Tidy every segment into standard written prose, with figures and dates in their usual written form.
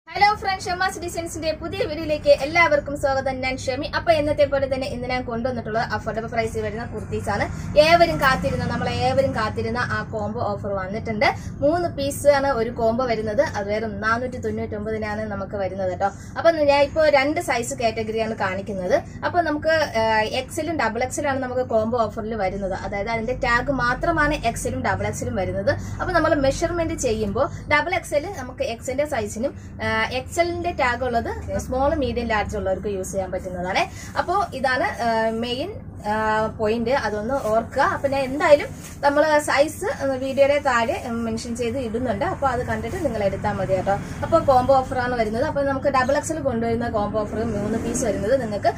Hello friends, Shemmas designs പുതിയ വീഡിയോയിലേക്ക് എല്ലാവർക്കും സ്വാഗതം. ഞാൻ ഷെമി. അപ്പോൾ എന്നത്തെ പോലെ തന്നെ ഇന്ന് ഞാൻ കൊണ്ടുവന്നിട്ടുള്ള അഫോർഡബിൾ പ്രൈസിൽ വരുന്ന കുർത്തീസ് ആണ്. ഏവരും കാത്തിരുന്ന ആ കോംബോ ഓഫർ വന്നിട്ടുണ്ട്. 3 പീസ് ആണ് ഒരു കോംബോ വരുന്നത്. അത് വെറും 499 നമുക്ക് വരുന്നത് കേട്ടോ. അപ്പോൾ ഞാൻ ഇപ്പോൾ 2 സൈസ് കാറ്റഗറിയാണ് കാണിക്കുന്നത്. അപ്പോൾ നമുക്ക് എക്സലും ഡബിൾ എക്സലും ആണ് നമുക്ക് കോംബോ ഓഫറിൽ വരുന്നത്. അതായത് അതിന്റെ ടാഗ് മാത്രമാണ് എക്സലും ഡബിൾ എക്സലും വരുന്നത്. അപ്പോൾ നമ്മൾ മെഷർമെന്റ് ചെയ്യുമ്പോൾ ഡബിൾ എക്സൽ നമുക്ക് എക്സിന്റെ സൈസിനും എക്സലിന്റെ ടാഗ് ഉള്ളത് സ്മോൾ മീഡിയം ലാർജ് ഉള്ളവർക്ക് യൂസ് ചെയ്യാൻ പറ്റുന്നതാണ്. അപ്പോൾ ഇതാണ് മെയിൻ പോയിന്റ്, അതൊന്ന് ഓർക്കുക. അപ്പൊ ഞാൻ എന്തായാലും നമ്മൾ സൈസ് വീഡിയോയുടെ താഴെ മെൻഷൻ ചെയ്ത് ഇടുന്നുണ്ട്. അപ്പൊ അത് കണ്ടിട്ട് നിങ്ങൾ എടുത്താൽ മതി കേട്ടോ. അപ്പൊ കോംബോ ഓഫറാണ് വരുന്നത്. അപ്പൊ നമുക്ക് ഡബിൾ എക്സൽ കൊണ്ടുവരുന്ന കോംബോ ഓഫർ 3 പീസ് വരുന്നത് നിങ്ങൾക്ക്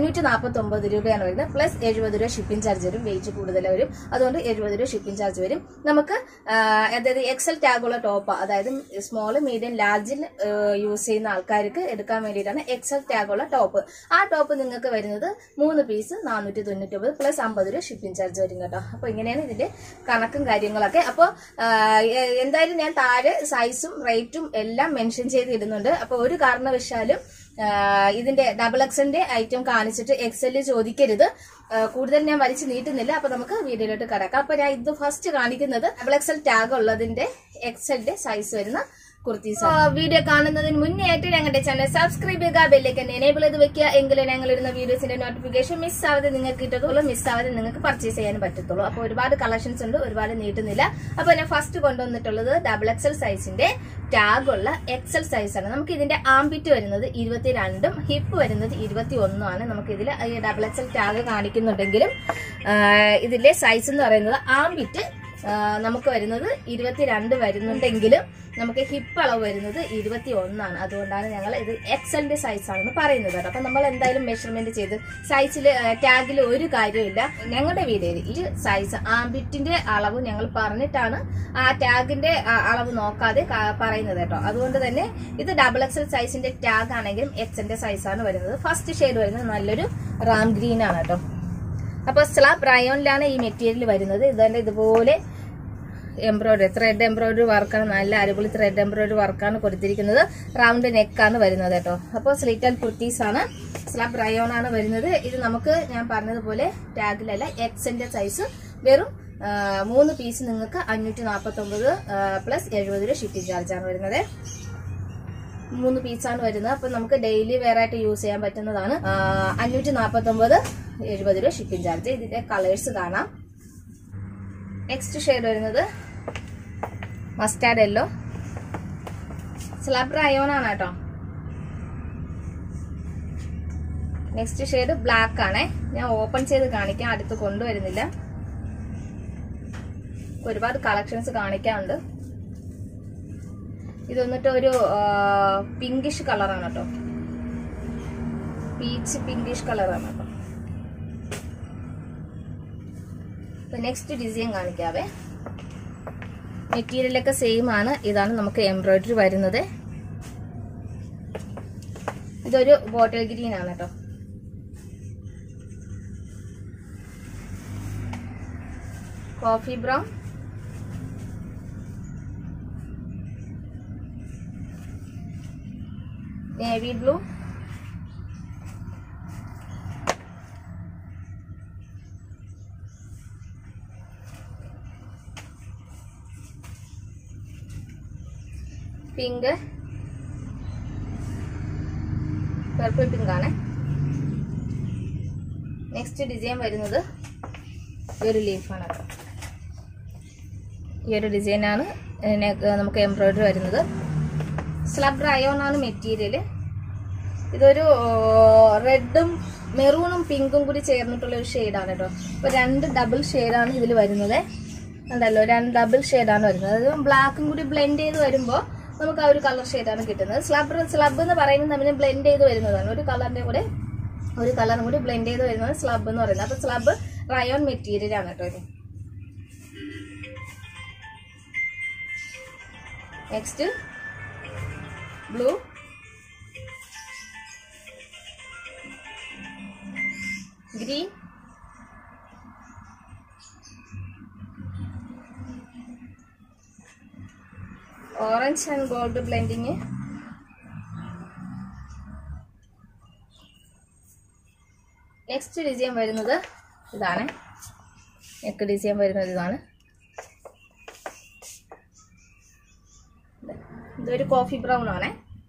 549 രൂപയാണ് വരുന്നത്. പ്ലസ് 70 രൂപ ഷിപ്പിംഗ് ചാർജ് വരും. വെയിറ്റ് കൂടുതൽ വരും, അതുകൊണ്ട് 70 രൂപ ഷിപ്പിംഗ് ചാർജ് വരും. നമുക്ക് അതായത് എക്സൽ ടാഗുള്ള ടോപ്പ്, അതായത് സ്മോൾ മീഡിയം ലാർജിൽ യൂസ് ചെയ്യുന്ന ആൾക്കാർക്ക് എടുക്കാൻ വേണ്ടിയിട്ടാണ് എക്സൽ ടാഗുള്ള ടോപ്പ്. ആ ടോപ്പ് നിങ്ങൾക്ക് വരുന്നത് 3 പീസ് 499 പ്ലസ് 50 രൂപ ഷിപ്പിംഗ് ചാർജ് വരും കേട്ടോ. അപ്പൊ ഇങ്ങനെയാണ് ഇതിന്റെ കണക്കും കാര്യങ്ങളൊക്കെ. അപ്പോൾ എന്തായാലും ഞാൻ താഴെ സൈസും റേറ്റും എല്ലാം മെൻഷൻ ചെയ്ത് ഇടുന്നുണ്ട്. അപ്പൊ ഒരു കാരണവശാലും ഇതിന്റെ ഡബിൾ എക്സലിന്റെ ഐറ്റം കാണിച്ചിട്ട് എക്സല് ചോദിക്കരുത്. കൂടുതൽ ഞാൻ വലിച്ചു നീട്ടുന്നില്ല. അപ്പൊ നമുക്ക് വീഡിയോയിലോട്ട് കടക്കാം. അപ്പൊ ഞാൻ ഇത് ഫസ്റ്റ് കാണിക്കുന്നത് ഡബിൾ എക്സൽ ടാഗ് ഉള്ളതിന്റെ എക്സലിന്റെ സൈസ് വരുന്ന കുർത്തീസ്. വീഡിയോ കാണുന്നതിന് മുന്നേ ആയിട്ട് ഞങ്ങളുടെ ചാനൽ സബ്സ്ക്രൈബ് ചെയ്യുക, ബെല്ലൈക്കൻ എനേബിൾ ചെയ്ത് വെക്കുക. എങ്കിലും ഞങ്ങൾ ഇടുന്ന വീഡിയോസിന്റെ നോട്ടിഫിക്കേഷൻ മിസ്സാവാതെ നിങ്ങൾക്ക് കിട്ടത്തുള്ളൂ, മിസ്സാവാതെ നിങ്ങൾക്ക് പർച്ചേസ് ചെയ്യാൻ പറ്റത്തുള്ളൂ. അപ്പൊ ഒരുപാട് കളക്ഷൻസ് ഉണ്ട്, ഒരുപാട് നീട്ടുന്നില്ല. അപ്പൊ ഞാൻ ഫസ്റ്റ് കൊണ്ടുവന്നിട്ടുള്ളത് ഡബിൾ എക്സൽ സൈസിന്റെ ടാഗ് ഉള്ള എക്സൽ സൈസ് ആണ്. നമുക്ക് ഇതിന്റെ ആംബിറ്റ് വരുന്നത് 22ഉം ഹിപ്പ് വരുന്നത് 21 ആണ്. നമുക്ക് ഇതിൽ ഡബിൾ എക്സൽ ടാഗ് കാണിക്കുന്നുണ്ടെങ്കിലും ഇതിലെ സൈസ് എന്ന് പറയുന്നത് ആംബിറ്റ് നമുക്ക് വരുന്നത് 22 വരുന്നുണ്ടെങ്കിലും നമുക്ക് ഹിപ്പ് അളവ് വരുന്നത് 21 ആണ്. അതുകൊണ്ടാണ് ഞങ്ങൾ ഇത് എക്സലിന്റെ സൈസ് ആണെന്ന് പറയുന്നത്. അപ്പൊ നമ്മൾ എന്തായാലും മെഷർമെന്റ് ചെയ്ത് സൈസിൽ ടാഗിൽ ഒരു കാര്യമില്ല. ഞങ്ങളുടെ വീഡിയോയിൽ ഈ സൈസ് ആംബിറ്റിന്റെ അളവ് ഞങ്ങൾ പറഞ്ഞിട്ടാണ് ആ ടാഗിന്റെ അളവ് നോക്കാതെ പറയുന്നത് കേട്ടോ. അതുകൊണ്ട് തന്നെ ഇത് ഡബിൾ എക്സൽ സൈസിന്റെ ടാഗ് ആണെങ്കിലും എക്സലിന്റെ സൈസ് ആണ് വരുന്നത്. ഫസ്റ്റ് ഷെയ്ഡ് വരുന്നത് നല്ലൊരു റാം ഗ്രീൻ ആണ് കേട്ടോ. അപ്പൊ സ്ലാബ് റയോണിലാണ് ഈ മെറ്റീരിയൽ വരുന്നത്. ഇതന്നെ ഇതുപോലെ എംബ്രോയിഡറി, ത്രെഡ് എംബ്രോയിഡറി വർക്കാണ്, നല്ല അടിപൊളി ത്രെഡ് എംബ്രോയിഡറി വർക്കാണ് കൊടുത്തിരിക്കുന്നത്. റൗണ്ട് നെക്കാണ് വരുന്നത് കേട്ടോ. അപ്പോൾ സ്ലിറ്റൽ കുർത്തീസ് ആണ്, സ്ലാബ് റയോൺ ആണ് വരുന്നത്. ഇത് നമുക്ക് ഞാൻ പറഞ്ഞതുപോലെ ടാഗിലല്ല എക്സിന്റെ സൈസ് വെറും 3 പീസ് നിങ്ങൾക്ക് 549 പ്ലസ് 70 രൂപ ഷിപ്പിംഗ് ചാർജ് ആണ് വരുന്നത്. 3 പീസാണ് വരുന്നത്. അപ്പൊ നമുക്ക് ഡെയിലി വെയർ ആയിട്ട് യൂസ് ചെയ്യാൻ പറ്റുന്നതാണ്. 549 70 രൂപ ഷിപ്പിംഗ് ചാർജ്. ഇതിന്റെ കളേഴ്സ് കാണാം. നെക്സ്റ്റ് ഷെയ്ഡ് വരുന്നത് മസ്റ്റാർഡ് യെല്ലോ, സ്ലബ് റയോൺ ആണ് കേട്ടോ. നെക്സ്റ്റ് ഷെയ്ഡ് ബ്ലാക്ക് ആണ്. ഞാൻ ഓപ്പൺ ചെയ്ത് കാണിക്കാം, അടുത്ത് കൊണ്ടുവരുന്നില്ല. ഒരുപാട് കളക്ഷൻസ് കാണിക്കാറുണ്ട്. ഇത് വന്നിട്ട് ഒരു പിങ്കിഷ് കളറാണ് കേട്ടോ, പീച്ച് പിങ്കിഷ് കളറാണ് കേട്ടോ. നെക്സ്റ്റ് ഡിസൈൻ കാണിക്കാവേ. മെറ്റീരിയലൊക്കെ സെയിം ആണ്. ഇതാണ് നമുക്ക് എംബ്രോയിഡറി വരുന്നത്. ഇതൊരു ബോട്ടിൽ ഗ്രീൻ ആണ് കേട്ടോ. Coffee brown, navy blue, pink, purple pink ആണ്. നെക്സ്റ്റ് ഡിസൈൻ വരുന്നത് ഒരു ലീഫാണ് കേട്ടോ. ഈ ഒരു ഡിസൈനാണ് നമുക്ക് എംബ്രോയിഡറി വരുന്നത്. സ്ലബ് റയോൺ ആണ് മെറ്റീരിയൽ. ഇതൊരു റെഡും മെറൂണും പിങ്കും കൂടി ചേർന്നിട്ടുള്ള ഒരു ഷെയ്ഡാണ് കേട്ടോ. അപ്പൊ 2 ഡബിൾ ഷെയ്ഡാണ് ഇതിൽ വരുന്നത്. ഉണ്ടല്ലോ, 2 ഡബിൾ ഷെയ്ഡാണ് വരുന്നത്. അത് ബ്ലാക്കും കൂടി ബ്ലെൻഡ് ചെയ്ത് വരുമ്പോൾ നമുക്ക് ആ ഒരു കളർ ഷെയ്ഡാണ് കിട്ടുന്നത്. സ്ലബ് എന്ന് പറയുന്നത് നമ്മൾ ബ്ലെൻഡ് ചെയ്ത് വരുന്നതാണ്. ഒരു കളറും കൂടി ബ്ലെൻഡ് ചെയ്ത് വരുന്നത് സ്ലബ് എന്ന് പറയുന്നത്. അപ്പൊ സ്ലബ് റയോൺ മെറ്റീരിയൽ ആണ് കേട്ടോ ഇത്. Next blue, green, orange and gold blending. Next design വരുന്നത് ഇതാണ്. നെക്ക് ഡിസൈൻ വരുന്നത് ഇതാണ്. ഇതൊരു കോഫി ബ്രൗൺ ആണ്.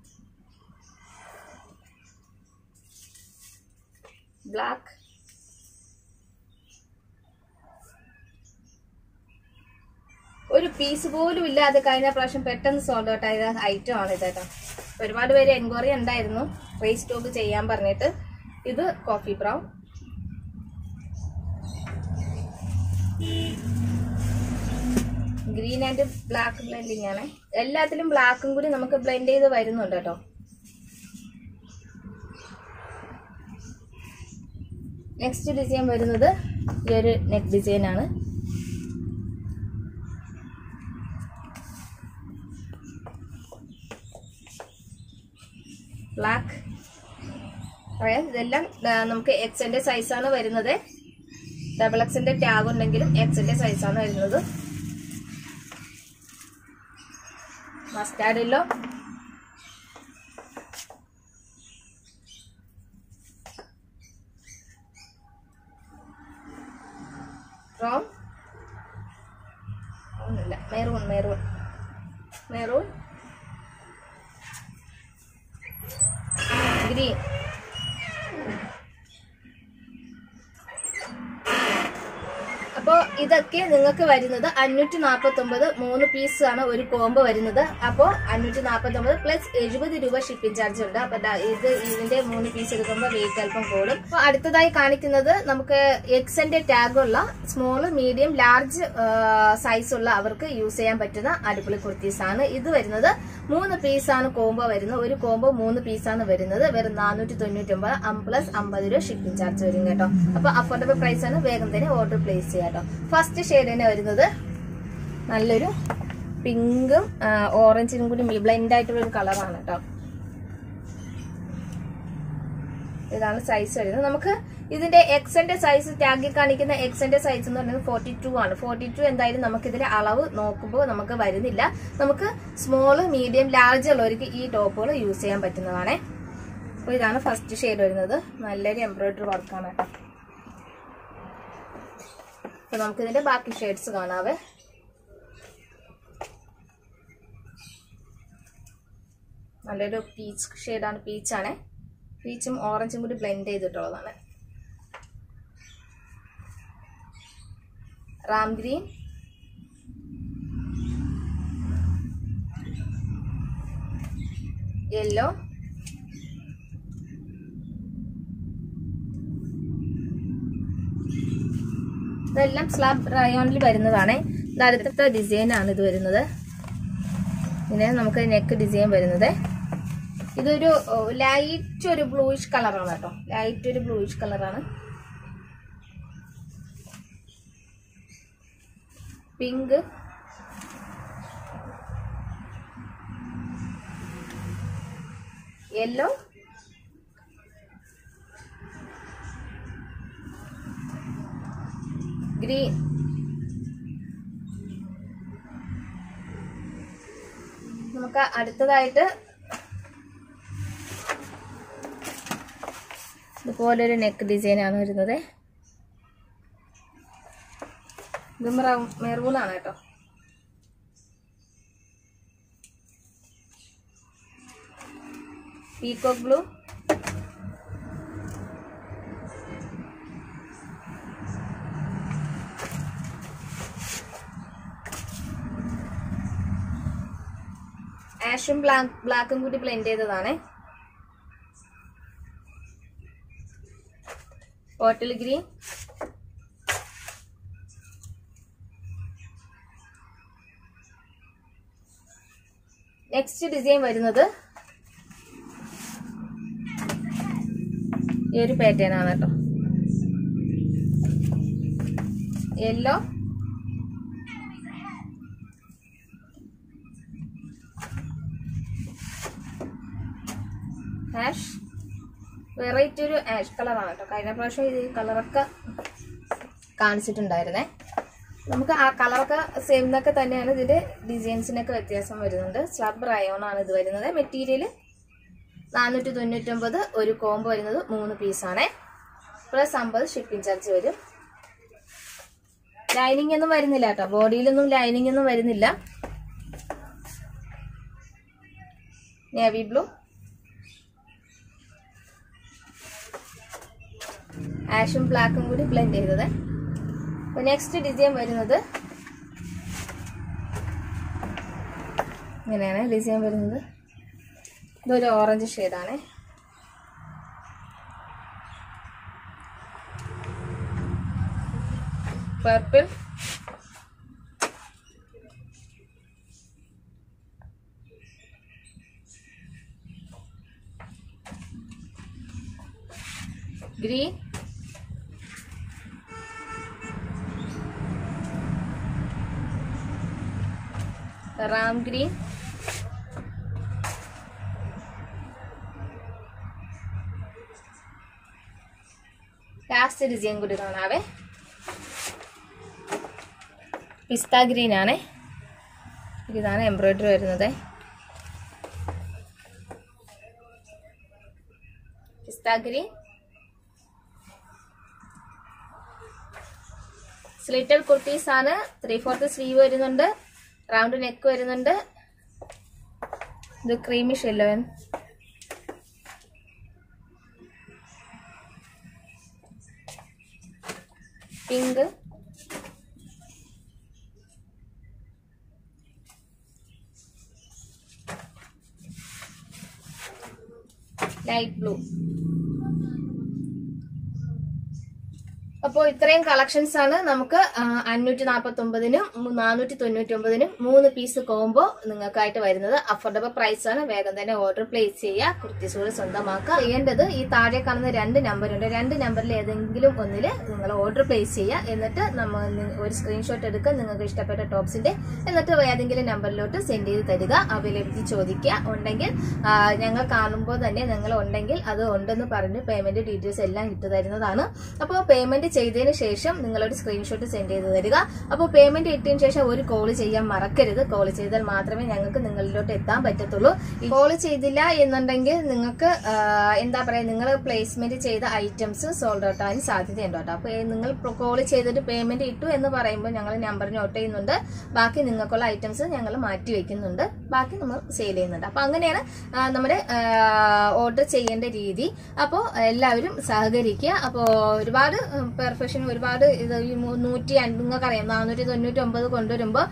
ബ്ലാക്ക്, ഒരു പീസ് പോലും ഇല്ലാതെ കഴിഞ്ഞ പ്രാവശ്യം പെട്ടെന്ന് സോൾഡ് ഔട്ട് ആയ ഐറ്റം ആണ് ഇത് കേട്ടോ. ഒരുപാട് പേര് എൻക്വയറി ഉണ്ടായിരുന്നു റീസ്റ്റോക്ക് ചെയ്യാൻ പറഞ്ഞിട്ട്. ഇത് coffee brown, green and black blending ആണ്. എല്ലാത്തിലും ബ്ലാക്കും കൂടി നമുക്ക് ബ്ലെൻഡ് ചെയ്ത് വരുന്നുണ്ട് കേട്ടോ. നെക്സ്റ്റ് ഡിസൈൻ വരുന്നത് ഈ ഒരു നെക്ക് ഡിസൈൻ ആണ്. ബ്ലാക്ക്. ഇതെല്ലാം നമുക്ക് എക്സിന്റെ സൈസാണ് വരുന്നത്. ഡബിൾ എക്സിന്റെ ടാഗ് ഉണ്ടെങ്കിലും എക്സിന്റെ സൈസാണ് വരുന്നത്. Mustard yellow, brown, maroon, maroon, maroon, green. അപ്പോൾ ഇതൊക്കെ നിങ്ങൾക്ക് വരുന്നത് 549 3 പീസ് ആണ് ഒരു കോംബോ വരുന്നത്. അപ്പോൾ 549 പ്ലസ് 70 രൂപ ഷിപ്പിംഗ് ചാർജ് ഉണ്ട്. അപ്പൊ ഇതിന്റെ 3 പീസ് എടുക്കുമ്പോൾ വെയിറ്റ് അല്പം കൂടും. അപ്പൊ അടുത്തതായി കാണിക്കുന്നത് നമുക്ക് എക്സിന്റെ ടാഗ് ഉള്ള സ്മോൾ, മീഡിയം, ലാർജ് സൈസ് ഉള്ള അവർക്ക് യൂസ് ചെയ്യാൻ പറ്റുന്ന അടിപൊളി കുർത്തീസ് ആണ്. ഇത് വരുന്നത് 3 പീസാണ് കോംബോ വരുന്നത്. ഒരു കോംബോ 3 പീസാണ് വരുന്നത്. വെറും 499 പ്ലസ് 50 രൂപ ഷിപ്പിംഗ് ചാർജ് വരും കേട്ടോ. അപ്പൊ അഫോർഡബിൾ പ്രൈസ് ആണ്. വേഗം തന്നെ ഓർഡർ പ്ലേസ് ചെയ്യാം. ഫസ്റ്റ് ഷെയ്ഡ് തന്നെ വരുന്നത് നല്ലൊരു പിങ്കും ഓറഞ്ചിനും കൂടി ബ്ലെൻഡ് ആയിട്ടുള്ള ഒരു കളറാണ് കേട്ടോ. ഇതാണ് സൈസ് വരുന്നത്. നമുക്ക് ഇതിന്റെ എക്സിന്റെ സൈസ് ടാഗിൽ കാണിക്കുന്ന എക്സിന്റെ സൈസ് എന്ന് പറയുന്നത് 42 ആണ്. 42 എന്തായാലും നമുക്ക് ഇതിന്റെ അളവ് നോക്കുമ്പോൾ നമുക്ക് വരുന്നില്ല. നമുക്ക് സ്മോള്, മീഡിയം, ലാർജ് ഉള്ളവർക്ക് ഈ ടോപ്പുകൾ യൂസ് ചെയ്യാൻ പറ്റുന്നതാണ്. അപ്പൊ ഇതാണ് ഫസ്റ്റ് ഷെയ്ഡ് വരുന്നത്. നല്ലൊരു എംബ്രോയിഡറി വർക്കാണ് കേട്ടോ. അപ്പൊ നമുക്ക് ഇതിന്റെ ബാക്കി ഷെയ്ഡ്സ് കാണാവേ. നല്ലൊരു പീച്ച് ഷെയ്ഡാണ്. പീച്ചാണ്. പീച്ചും ഓറഞ്ചും കൂടി ബ്ലെൻഡ് ചെയ്തിട്ടുള്ളതാണ്. റാം ഗ്രീൻ, യെല്ലോ, ഇതെല്ലാം സ്ലാബ് റയോണിൽ വരുന്നതാണ്. ഇത് അടുത്ത ഡിസൈൻ ആണ് ഇത് വരുന്നത്. ഇങ്ങനെ നമുക്ക് നെക്ക് ഡിസൈൻ വരുന്നത്. ഇതൊരു ലൈറ്റ് ഒരു ബ്ലൂയിഷ് കളറാണ് കേട്ടോ. ലൈറ്റ് ഒരു ബ്ലൂയിഷ് കളറാണ്. പിങ്ക്, യെല്ലോ, ഗ്രീൻ, നമുക്ക് അടുത്തതായിട്ട് ഇതുപോലൊരു നെക്ക് ഡിസൈൻ ആണ് വരുന്നത്. ഇത് മെറൂൺ ആണ് കേട്ടോ. പീകോക്ക് ബ്ലൂ, ആഷും ബ്ലാക്കും കൂടി ബ്ലെൻഡ് ചെയ്തതാണ്. ബോട്ടിൽ ഗ്രീൻ, നെക്സ്റ്റ് ഡിസൈൻ വരുന്നത് ഈ ഒരു പാറ്റേൺ ആണ് കേട്ടോ. യെല്ലോ, ആഷ്, വെറൈറ്റി ഒരു ആഷ് കളറാണ് കേട്ടോ. കഴിഞ്ഞ പ്രാവശ്യം ഇത് കളറൊക്കെ കാണിച്ചിട്ടുണ്ടായിരുന്നേ. നമുക്ക് ആ കളറൊക്കെ സെയിം എന്നൊക്കെ തന്നെയാണ്. ഇതിന്റെ ഡിസൈൻസിനൊക്കെ വ്യത്യാസം വരുന്നുണ്ട്. സ്ലബ് റയോൺ ആണ് ഇത് വരുന്നത്. മെറ്റീരിയൽ 499, ഒരു കോംബോ വരുന്നത് 3 പീസാണ്. പ്ലസ് 50 ഷിപ്പിംഗ് ചാർജ് വരും. ലൈനിങ് ഒന്നും വരുന്നില്ല കേട്ടോ, ബോഡിയിലൊന്നും ലൈനിങ് ഒന്നും വരുന്നില്ല. നേവി ബ്ലൂ, ആഷും ബ്ലാക്കും കൂടി ബ്ലെൻഡ് ചെയ്തത്. അപ്പൊ നെക്സ്റ്റ് ഡിസൈൻ വരുന്നത് ഇങ്ങനെയാണ് ഡിസൈൻ വരുന്നത്. ഇതൊരു ഓറഞ്ച് ഷെയ്ഡാണ്. Purple, green, ram green, last design കൂടി കാണാവേ. പിസ്ത ഗ്രീൻ ആണ്. ഇതാണ് എംബ്രോയിഡറി വരുന്നത്. പിസ്ത ഗ്രീൻ, സ്ലിറ്റഡ് കുർട്ടീസ് ആണ്. 3/4 സ്ലീവ് വരുന്നുണ്ട്, റൗണ്ട് നെക്ക് വരുന്നുണ്ട്. ഇത് creamish yellow, pink, light blue. അപ്പോൾ ഇത്രയും കളക്ഷൻസ് ആണ് നമുക്ക് 549-നും 499-നും 3 പീസ് കോംബോ നിങ്ങൾക്കായിട്ട് വരുന്നത്. അഫോർഡബിൾ പ്രൈസ് ആണ്. വേഗം തന്നെ ഓർഡർ പ്ലേസ് ചെയ്യുക, കുർത്തീസുകൾ സ്വന്തമാക്കുക. ചെയ്യേണ്ടത് ഈ താഴെ കാണുന്ന 2 നമ്പറുണ്ട്, 2 നമ്പറിൽ ഏതെങ്കിലും ഒന്നിൽ നിങ്ങൾ ഓർഡർ പ്ലേസ് ചെയ്യുക. എന്നിട്ട് ഒരു സ്ക്രീൻഷോട്ട് എടുക്കുക നിങ്ങൾക്ക് ഇഷ്ടപ്പെട്ട ടോപ്സിന്റെ, എന്നിട്ട് ഏതെങ്കിലും നമ്പറിലോട്ട് സെൻഡ് ചെയ്ത് തരിക. അവൈലബിലിറ്റി ചോദിക്കുക. ഉണ്ടെങ്കിൽ ഞങ്ങൾ കാണുമ്പോൾ തന്നെ നിങ്ങൾ ഉണ്ടെങ്കിൽ അത് ഉണ്ടെന്ന് പറഞ്ഞ് പേയ്മെന്റ് ഡീറ്റെയിൽസ് എല്ലാം ഇട്ടു തരുന്നതാണ്. അപ്പോൾ പേയ്മെന്റ് ചെയ്തതിന് ശേഷം നിങ്ങളൊരു സ്ക്രീൻഷോട്ട് സെൻഡ് ചെയ്ത് തരിക. അപ്പോൾ പേയ്മെന്റ് ഇട്ടതിന് ശേഷം ഒരു കോൾ ചെയ്യാൻ മറക്കരുത്. കോൾ ചെയ്താൽ മാത്രമേ ഞങ്ങൾക്ക് നിങ്ങളിലോട്ട് എത്താൻ പറ്റത്തുള്ളൂ. കോൾ ചെയ്തില്ല എന്നുണ്ടെങ്കിൽ നിങ്ങൾക്ക് എന്താ പറയുക, നിങ്ങൾ പ്ലേസ്മെന്റ് ചെയ്ത ഐറ്റംസ് സോൾഡ് ഔട്ട് ആവാൻ സാധ്യതയുണ്ട് കേട്ടോ. അപ്പോൾ നിങ്ങൾ കോൾ ചെയ്തിട്ട് പേയ്മെന്റ് ഇട്ടു എന്ന് പറയുമ്പോൾ ഞങ്ങൾ നമ്പർ നോട്ട് ചെയ്യുന്നുണ്ട്. ബാക്കി നിങ്ങൾക്കുള്ള ഐറ്റംസ് ഞങ്ങൾ മാറ്റി വെക്കുന്നുണ്ട്, ബാക്കി നമ്മൾ സെയിൽ ചെയ്യുന്നുണ്ട്. അപ്പൊ അങ്ങനെയാണ് നമ്മുടെ ഓർഡർ ചെയ്യേണ്ട രീതി. അപ്പോൾ എല്ലാവരും സഹകരിക്കുക. അപ്പോൾ ഒരുപാട് പെർഫെക്ഷൻ, ഒരുപാട് ഇത് നിങ്ങൾക്കറിയാം 499 കൊണ്ടുവരുമ്പോൾ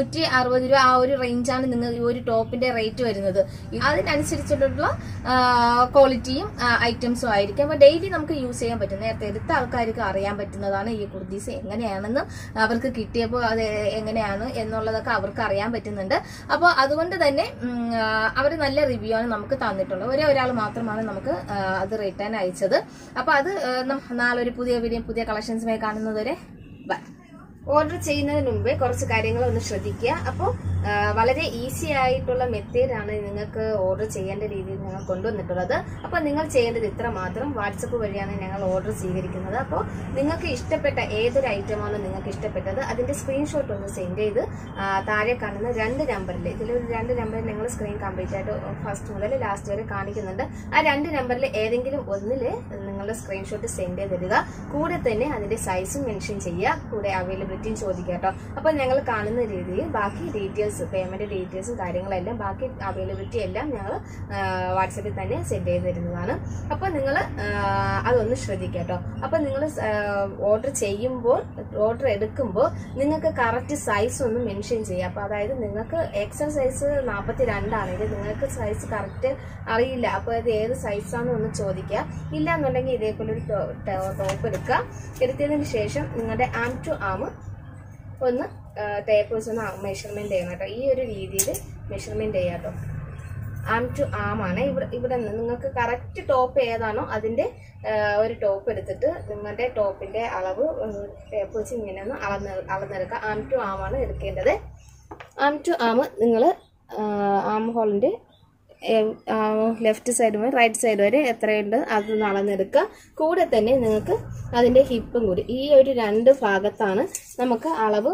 160 രൂപ ആ ഒരു റേഞ്ചാണ് നിങ്ങൾ ഈ ഒരു ടോപ്പിന്റെ റേറ്റ് വരുന്നത്. അതിനനുസരിച്ചിട്ടുള്ള ക്വാളിറ്റിയും ഐറ്റംസും ആയിരിക്കും. അപ്പൊ ഡെയിലി നമുക്ക് യൂസ് ചെയ്യാൻ പറ്റും. നേരത്തെ എടുത്ത ആൾക്കാർക്ക് അറിയാൻ പറ്റുന്നതാണ് ഈ കുർത്തീസ് എങ്ങനെയാണെന്ന്, അവർക്ക് കിട്ടിയപ്പോൾ അത് എങ്ങനെയാണ് എന്നുള്ളതൊക്കെ അവർക്ക് അറിയാൻ പറ്റുന്നുണ്ട്. അപ്പോൾ അതുകൊണ്ട് തന്നെ അവർ നല്ല റിവ്യൂ ആണ് നമുക്ക് തന്നിട്ടുള്ളത്. ഒരാൾ മാത്രമാണ് നമുക്ക് അത് റിട്ടേൺ അയച്ചത്. അപ്പൊ അത് നാളെ ഒരു പുതിയ കളക്ഷൻസുമായി കാണുന്നതുവരെ ബൈ. ഓർഡർ ചെയ്യുന്നതിന് മുമ്പേ കുറച്ച് കാര്യങ്ങൾ ഒന്ന് ശ്രദ്ധിക്കുക. അപ്പോൾ വളരെ ഈസി ആയിട്ടുള്ള മെത്തേഡാണ് നിങ്ങൾക്ക് ഓർഡർ ചെയ്യേണ്ട രീതിയിൽ ഞങ്ങൾ കൊണ്ടുവന്നിട്ടുള്ളത്. അപ്പോൾ നിങ്ങൾ ചെയ്യേണ്ടത് ഇത്ര മാത്രം. വാട്സപ്പ് വഴിയാണ് ഞങ്ങൾ ഓർഡർ സ്വീകരിക്കുന്നത്. അപ്പോൾ നിങ്ങൾക്ക് ഇഷ്ടപ്പെട്ട ഏതൊരു ഐറ്റമാണോ നിങ്ങൾക്ക് ഇഷ്ടപ്പെട്ടത് അതിന്റെ സ്ക്രീൻഷോട്ട് ഒന്ന് സെൻഡ് ചെയ്ത് താഴെ കാണുന്ന 2 നമ്പറിൽ, ഇതിലൊരു 2 നമ്പറിൽ ഞങ്ങൾ സ്ക്രീൻ കംപ്ലീറ്റ് ആയിട്ട് ഫസ്റ്റ് മുതൽ ലാസ്റ്റ് വരെ കാണിക്കുന്നുണ്ട്. ആ 2 നമ്പറിൽ ഏതെങ്കിലും ഒന്നിൽ നിങ്ങളുടെ സ്ക്രീൻഷോട്ട് സെൻഡ് ചെയ്ത് തരിക. കൂടെ തന്നെ അതിന്റെ സൈസും മെൻഷൻ ചെയ്യുക, കൂടെ അവൈലബിലിറ്റിയും ചോദിക്കുക കേട്ടോ. അപ്പൊ ഞങ്ങൾ കാണുന്ന രീതിയിൽ ബാക്കി ഡീറ്റെയിൽസ്, പേയ്മെന്റ് ഡീറ്റെയിൽസും കാര്യങ്ങളെല്ലാം, ബാക്കി അവൈലബിലിറ്റി എല്ലാം ഞങ്ങൾ വാട്സാപ്പിൽ തന്നെ സെൻഡ് ചെയ്ത് തരുന്നതാണ്. അപ്പൊ നിങ്ങൾ അതൊന്ന് ശ്രദ്ധിക്കുക കേട്ടോ. അപ്പൊ നിങ്ങൾ ഓർഡർ ചെയ്യുമ്പോൾ, ഓർഡർ എടുക്കുമ്പോൾ നിങ്ങൾക്ക് കറക്റ്റ് സൈസ് ഒന്ന് മെൻഷൻ ചെയ്യുക. അപ്പൊ അതായത് നിങ്ങൾക്ക് എക്സൽ സൈസ് 42 ആണെങ്കിൽ നിങ്ങൾക്ക് സൈസ് കറക്റ്റ് അറിയില്ല, അപ്പൊ അത് ഏത് സൈസാണെന്ന് ഒന്ന് ചോദിക്കുക. ഇല്ല എന്നുണ്ടെങ്കിൽ ഇതേപോലെ ഒരു ടോപ്പ് എടുക്കുക. എടുത്തതിന് ശേഷം നിങ്ങളുടെ ആം ടു ആം ഒന്ന് ടേപ്പ് വെച്ച് ഒന്ന് മെഷർമെന്റ് ചെയ്യണം കേട്ടോ. ഈ ഒരു രീതിയിൽ മെഷർമെന്റ് ചെയ്യാം കേട്ടോ. ആം ടു ആം ആണ്. ഇവിടെ നിങ്ങൾക്ക് കറക്റ്റ് ടോപ്പ് ഏതാണോ അതിന്റെ ഒരു ടോപ്പ് എടുത്തിട്ട് നിങ്ങളുടെ ടോപ്പിന്റെ അളവ് ടേപ്പ് വെച്ച് ഇങ്ങനെ ഒന്ന് അളന്നെടുക്കുക. ആം ടു ആം ആണ് എടുക്കേണ്ടത്. ആം ടു ആം നിങ്ങൾ ആം ഹോളിന്റെ ലെഫ്റ്റ് സൈഡ് മുതൽ റൈറ്റ് സൈഡ് വരെ എത്രയുണ്ട് അതൊന്ന് അളന്നെടുക്കുക. കൂടെ തന്നെ നിങ്ങൾക്ക് അതിന്റെ ഹിപ്പും കൂടി, ഈ ഒരു 2 ഭാഗത്താണ് നമുക്ക് അളവ്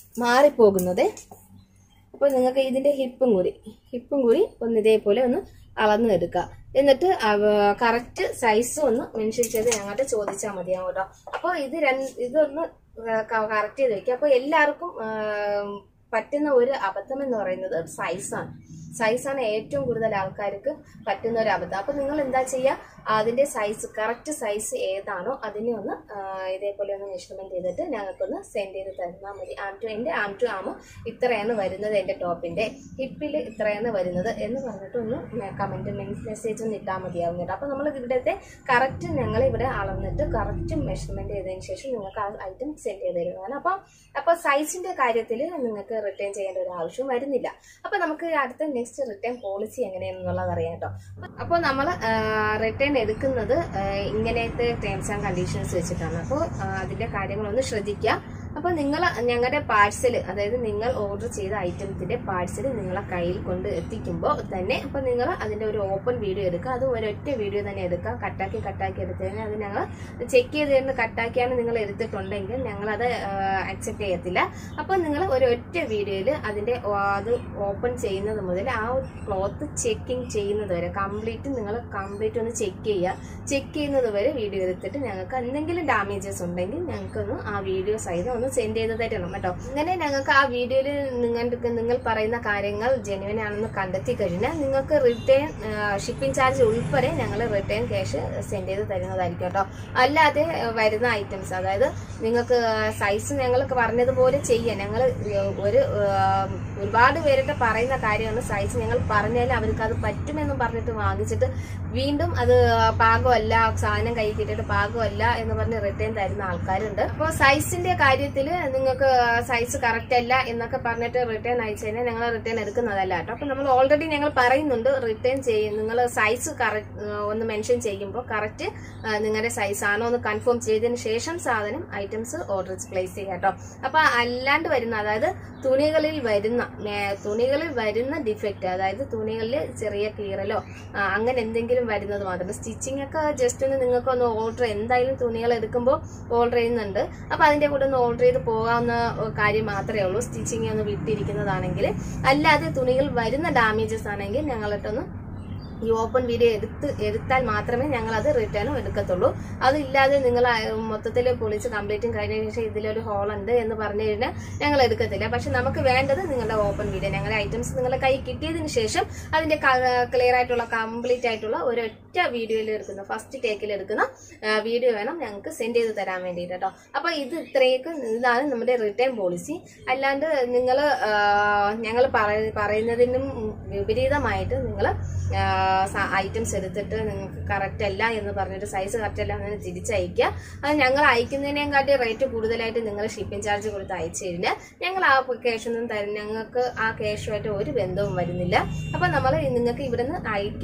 മാറിപ്പോകുന്നത്. അപ്പോൾ നിങ്ങൾക്ക് ഇതിന്റെ ഹിപ്പും കൂടി ഒന്ന് ഇതേപോലെ ഒന്ന് അളന്നെടുക്കുക. എന്നിട്ട് കറക്റ്റ് സൈസ് ഒന്ന് മെൻഷൻ ചെയ്ത് ഞങ്ങളുടെ ചോദിച്ചാൽ മതിയാവും കേട്ടോ. അപ്പോൾ ഇതൊന്ന് കറക്റ്റ് ചെയ്ത് വെക്കുക. അപ്പോൾ എല്ലാവർക്കും പറ്റുന്ന ഒരു അബദ്ധം എന്ന് പറയുന്നത് സൈസാണ് ഏറ്റവും കൂടുതൽ ആൾക്കാർക്ക് പറ്റുന്ന ഒരു അബദ്ധം. അപ്പൊ നിങ്ങൾ എന്താ ചെയ്യുക, അതിന്റെ സൈസ് കറക്റ്റ് സൈസ് ഏതാണോ അതിനെ ഒന്ന് ഇതേപോലെ ഒന്ന് മെഷർമെന്റ് ചെയ്തിട്ട് ഞങ്ങൾക്കൊന്ന് സെൻഡ് ചെയ്ത് തന്നാൽ മതി. എന്റെ ആം ടു ആം ഇത്രയാണ് വരുന്നത്, എന്റെ ടോപ്പിന്റെ ഹിപ്പിൽ ഇത്രയാണ് വരുന്നത് എന്ന് പറഞ്ഞിട്ട് ഒന്ന് കമന്റ് മെസ്സേജ് ഒന്ന് ഇട്ടാൽ മതിയാവും കേട്ടോ. അപ്പൊ നമ്മൾ ഇവിടുത്തെ കറക്റ്റ് ഞങ്ങൾ ഇവിടെ അളന്നിട്ട് കറക്റ്റ് മെഷർമെന്റ് ചെയ്തതിന് ശേഷം നിങ്ങൾക്ക് ആ ഐറ്റം സെൻഡ് ചെയ്ത് തരുന്നതാണ്. അപ്പൊ സൈസിന്റെ കാര്യത്തിൽ നിങ്ങൾക്ക് റിട്ടേൺ ചെയ്യേണ്ട ഒരു ആവശ്യം വരുന്നില്ല. അപ്പൊ നമുക്ക് അടുത്ത നെക്സ്റ്റ് റിട്ടേൺ പോളിസി എങ്ങനെയാണെന്നുള്ളത് അറിയാം കേട്ടോ. അപ്പോൾ നമ്മൾ റിട്ടേൺ എടുക്കുന്നത് ഇങ്ങനത്തെ ടേംസ് ആൻഡ് കണ്ടീഷൻസ് വെച്ചിട്ടാണ്. അപ്പോൾ അതിന്റെ കാര്യങ്ങളൊന്ന് ശ്രദ്ധിക്കുക. അപ്പൊ നിങ്ങൾ ഞങ്ങളുടെ പാഴ്സൽ, അതായത് നിങ്ങൾ ഓർഡർ ചെയ്ത ഐറ്റത്തിന്റെ പാഴ്സൽ നിങ്ങളെ കയ്യിൽ കൊണ്ട് എത്തിക്കുമ്പോൾ തന്നെ അപ്പൊ നിങ്ങൾ അതിന്റെ ഒരു ഓപ്പൺ വീഡിയോ എടുക്കുക. അത് ഒരൊറ്റ വീഡിയോ തന്നെ എടുക്കുക. കട്ടാക്കി എടുത്തു കഴിഞ്ഞാൽ അത് ഞങ്ങൾ ചെക്ക് ചെയ്ത് കട്ടാക്കിയാണ് നിങ്ങൾ എടുത്തിട്ടുണ്ടെങ്കിൽ ഞങ്ങളത് അക്സെപ്റ്റ് ചെയ്യത്തില്ല. അപ്പൊ നിങ്ങൾ ഒരൊറ്റ വീഡിയോയിൽ അതിന്റെ അത് ഓപ്പൺ ചെയ്യുന്നത് മുതൽ ആ ക്ലോത്ത് ചെക്കിങ് ചെയ്യുന്നത് വരെ നിങ്ങൾ കംപ്ലീറ്റ് ഒന്ന് ചെക്ക് ചെയ്യുന്നത് വരെ വീഡിയോ എടുത്തിട്ട് ഞങ്ങൾക്ക് എന്തെങ്കിലും ഡാമേജസ് ഉണ്ടെങ്കിൽ ഞങ്ങൾക്കൊന്ന് ആ വീഡിയോ സഹിതം സെൻഡ് ചെയ്ത് തരണം കേട്ടോ. ഇങ്ങനെ ഞങ്ങൾക്ക് ആ വീഡിയോയിൽ നിങ്ങൾ പറയുന്ന കാര്യങ്ങൾ ജെന്യുവൻ ആണെന്ന് കണ്ടെത്തി കഴിഞ്ഞാൽ നിങ്ങൾക്ക് റിട്ടേൺ ഷിപ്പിംഗ് ചാർജ് ഉൾപ്പെടെ ഞങ്ങൾ റിട്ടേൺ ക്യാഷ് സെൻഡ് ചെയ്ത് തരുന്നതായിരിക്കും കേട്ടോ. അല്ലാതെ വരുന്ന ഐറ്റംസ്, അതായത് നിങ്ങൾക്ക് സൈസ് ഞങ്ങൾക്ക് പറഞ്ഞതുപോലെ ചെയ്യാം. ഞങ്ങൾ ഒരുപാട് പേരുടെ പറയുന്ന കാര്യമാണ് സൈസ് ഞങ്ങൾ പറഞ്ഞാൽ അവർക്ക് അത് പറ്റുമെന്നും പറഞ്ഞിട്ട് വാങ്ങിച്ചിട്ട് വീണ്ടും അത് പാകമല്ല, സാധനം കൈ കിട്ടിയിട്ട് പാകമല്ല എന്ന് പറഞ്ഞ് റിട്ടേൺ തരുന്ന ആൾക്കാരുണ്ട്. അപ്പോൾ സൈസിന്റെ കാര്യത്തിൽ നിങ്ങൾക്ക് സൈസ് കറക്റ്റ് അല്ല എന്നൊക്കെ പറഞ്ഞിട്ട് റിട്ടേൺ അയച്ചു കഴിഞ്ഞാൽ ഞങ്ങൾ റിട്ടേൺ എടുക്കുന്നതല്ല കേട്ടോ. അപ്പൊ നമ്മൾ ഓൾറെഡി ഞങ്ങൾ പറയുന്നുണ്ട്, റിട്ടേൺ നിങ്ങൾ സൈസ് ഒന്ന് മെൻഷൻ ചെയ്യുമ്പോൾ കറക്റ്റ് നിങ്ങളുടെ സൈസ് ആണോ എന്ന് കൺഫേം ചെയ്തതിന് ശേഷം സാധനം ഐറ്റംസ് ഓർഡർ പ്ലേസ് ചെയ്യാം കേട്ടോ. അപ്പൊ അല്ലാണ്ട് വരുന്ന, അതായത് തുണികളിൽ വരുന്ന ഡിഫക്റ്റ്, അതായത് തുണികളിൽ ചെറിയ കീറലോ അങ്ങനെ എന്തെങ്കിലും വരുന്നത് മാത്രം. സ്റ്റിച്ചിങ് ഒക്കെ ജസ്റ്റ് ഒന്ന് നിങ്ങൾക്കൊന്ന് ഓർഡർ, എന്തായാലും തുണികൾ എടുക്കുമ്പോൾ ഓർഡർ ചെയ്യുന്നുണ്ട്. അപ്പൊ അതിന്റെ കൂടെ ഒന്ന് ഓർഡർ ചെയ്ത് പോകാവുന്ന കാര്യം മാത്രമേ ഉള്ളൂ, സ്റ്റിച്ചിങ് ഒന്ന് വിട്ടിരിക്കുന്നതാണെങ്കിൽ. അല്ലാതെ തുണികൾ വരുന്ന ഡാമേജസ് ആണെങ്കിൽ ഞങ്ങളിട്ടൊന്ന് ഈ ഓപ്പൺ വീഡിയോ എടുത്താൽ മാത്രമേ ഞങ്ങൾ അത് റിട്ടേണും എടുക്കത്തുള്ളൂ. അതില്ലാതെ നിങ്ങൾ മൊത്തത്തിൽ പൊളിച്ച് കംപ്ലീറ്റും കഴിഞ്ഞ ശേഷം ഇതിലൊരു ഹോൾ ഉണ്ട് എന്ന് പറഞ്ഞു കഴിഞ്ഞാൽ ഞങ്ങൾ എടുക്കത്തില്ല. പക്ഷെ നമുക്ക് വേണ്ടത് നിങ്ങളുടെ ഓപ്പൺ വീഡിയോ, ഞങ്ങളുടെ ഐറ്റംസ് നിങ്ങളുടെ കൈ കിട്ടിയതിന് ശേഷം അതിന്റെ ക്ലിയർ ആയിട്ടുള്ള കംപ്ലീറ്റ് ആയിട്ടുള്ള ഒരൊറ്റ വീഡിയോയിൽ എടുക്കുന്ന, ഫസ്റ്റ് ടേക്കിൽ എടുക്കുന്ന വീഡിയോ വേണം ഞങ്ങൾക്ക് സെൻഡ് ചെയ്ത് തരാൻ വേണ്ടിയിട്ട് കേട്ടോ. അപ്പൊ ഇതാണ് നമ്മുടെ റിട്ടേൺ പോളിസി. അല്ലാണ്ട് ഞങ്ങൾ പറയുന്നതിനും വിപരീതമായിട്ട് നിങ്ങൾ ഐറ്റംസ് എടുത്തിട്ട് നിങ്ങൾക്ക് കറക്റ്റ് അല്ല എന്ന് പറഞ്ഞിട്ട് സൈസ് കറക്റ്റ് അല്ല എന്ന് തിരിച്ചയക്കുക. അത് ഞങ്ങൾ അയക്കുന്നതിനേക്കാട്ടി റേറ്റ് കൂടുതലായിട്ട് നിങ്ങൾ ഷിപ്പിംഗ് ചാർജ് കൊടുത്ത് അയച്ചു കഴിഞ്ഞാൽ ഞങ്ങൾ ആ ക്യാഷൊന്നും തരും, ഞങ്ങൾക്ക് ആ ക്യാഷുമായിട്ട് ഒരു ബന്ധവും വരുന്നില്ല. അപ്പൊ നമ്മൾ നിങ്ങൾക്ക് ഇവിടുന്ന്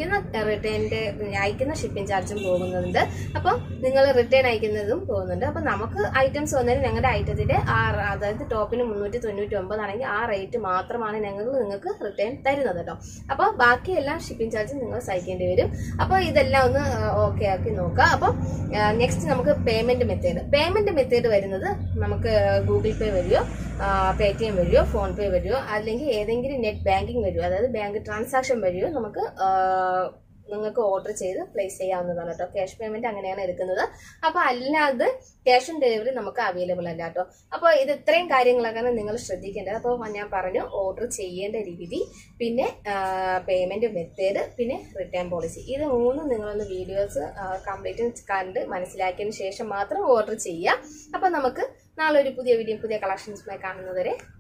അയക്കുന്ന ഷിപ്പിംഗ് ചാർജും പോകുന്നുണ്ട്. അപ്പം നിങ്ങൾ റിട്ടേൺ അയക്കുന്നതും പോകുന്നുണ്ട്. അപ്പൊ നമുക്ക് ഐറ്റംസ് വന്നതിന് ഞങ്ങളുടെ ഐറ്റത്തിന്റെ അതായത് ടോപ്പിന് 399 ആണെങ്കിൽ ആ റേറ്റ് മാത്രമാണ് നിങ്ങൾക്ക് റിട്ടേൺ തരുന്നത് കേട്ടോ. അപ്പൊ ബാക്കിയെല്ലാം ഷിപ്പിംഗ് ചാർജ് നിങ്ങൾ സഹിക്കേണ്ടി വരും. അപ്പൊ ഇതെല്ലാം ഒന്ന് ഓക്കെ ആക്കി നോക്കുക. അപ്പൊ നെക്സ്റ്റ് നമുക്ക് പേയ്മെന്റ് മെത്തേഡ് വരുന്നത് നമുക്ക് ഗൂഗിൾ പേ വഴിയോ പേടിഎം വഴിയോ ഫോൺ പേ വഴിയോ അല്ലെങ്കിൽ ഏതെങ്കിലും നെറ്റ് ബാങ്കിങ് വഴിയോ, അതായത് ബാങ്ക് ട്രാൻസാക്ഷൻ വഴിയോ നിങ്ങൾക്ക് ഓർഡർ ചെയ്ത് പ്ലേസ് ചെയ്യാവുന്നതാണ് കേട്ടോ. ക്യാഷ് പേയ്മെന്റ് അങ്ങനെയാണ് എടുക്കുന്നത്. അപ്പൊ അല്ലാതെ ക്യാഷ് ഓൺ ഡെലിവറി നമുക്ക് അവൈലബിൾ അല്ല കേട്ടോ. അപ്പോൾ ഇത് ഇത്രയും കാര്യങ്ങളൊക്കെയാണ് നിങ്ങൾ ശ്രദ്ധിക്കേണ്ടത്. അപ്പോൾ ഞാൻ പറഞ്ഞു ഓർഡർ ചെയ്യേണ്ട രീതി, പിന്നെ പേയ്മെന്റ് മെത്തേഡ്, പിന്നെ റിട്ടേൺ പോളിസി. ഇത് മൂന്നും നിങ്ങളൊന്ന് വീഡിയോസ് കംപ്ലീറ്റ് കണ്ട് മനസ്സിലാക്കിയതിന് ശേഷം മാത്രം ഓർഡർ ചെയ്യുക. അപ്പൊ നമുക്ക് നാളെ ഒരു പുതിയ വീഡിയോ പുതിയ കളക്ഷൻസുമായി കാണുന്നതുവരെ